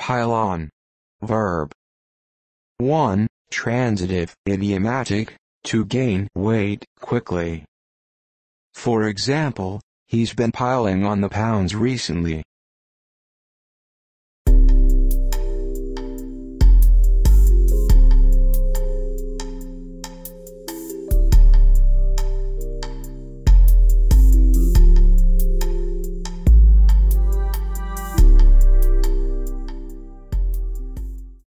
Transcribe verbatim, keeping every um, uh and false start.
Pile on. Verb. one. Transitive, idiomatic, to gain weight quickly. For example, he's been piling on the pounds recently.